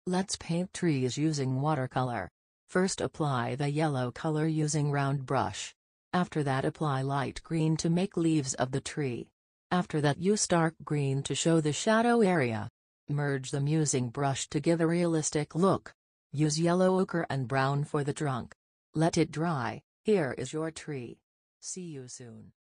Let's paint trees using watercolor. First apply the yellow color using round brush. After that apply light green to make leaves of the tree. After that use dark green to show the shadow area. Merge them using brush to give a realistic look. Use yellow ochre and brown for the trunk. Let it dry. Here is your tree. See you soon.